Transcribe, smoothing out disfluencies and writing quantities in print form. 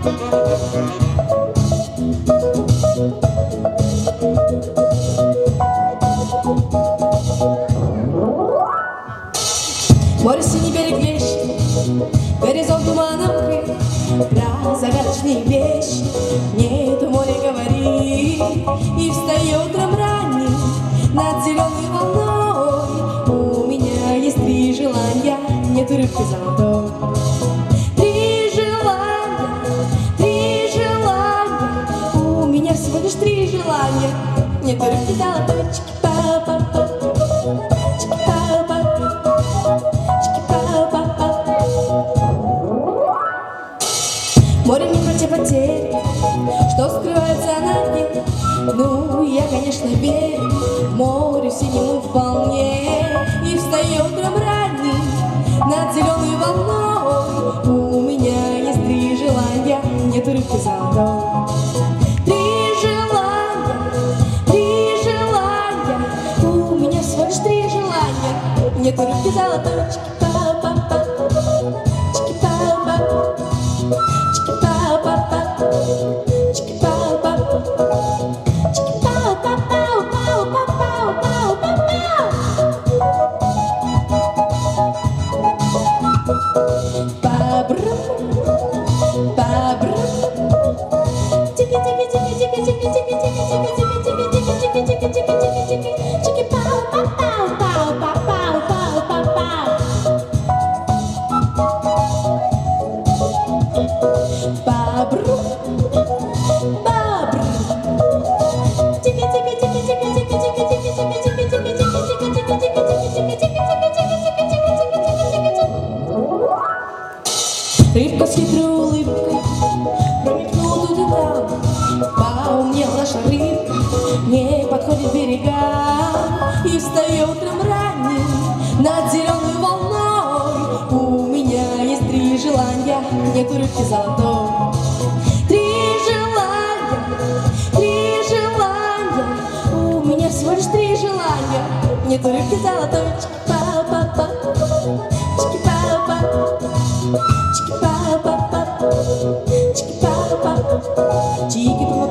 Море синий берег вещи, горизонт туманом крыт, про загадочные вещи нету море говори. И встаю утром ранним над зеленой волной. У меня есть 3 желания, нету рыбки золотой. 3 желания, 3 желания, у меня всего лишь 3 желания, нету рыбки золотой. Чики-па-па-па, чики-па-па-па. Море не противотерпит, что скрывается на дне. Ну, я, конечно, верю морю синему вполне. И встаю утром ранним над зеленой волной. У меня есть 3 желания, нету рыбки золотой. 3 желания, 3 желания, у меня всего лишь 3 желания, нету рыбки золотой. Чики-па-па-па, чики-па-па. Рыбка с хитрой улыбкой промелькнула тут и там. Поумнела наша рыбка, не подходит к берегам. И встаю утром ранним над зеленой волной. У меня есть 3 желания, нету рыбки золотой. 3 желания, 3 желания, у меня всего лишь 3 желания, нету рыбки золотой. Чики-па-па-па, чики-па-па, чики-па-па-па, чики-па-па, чики-па-па.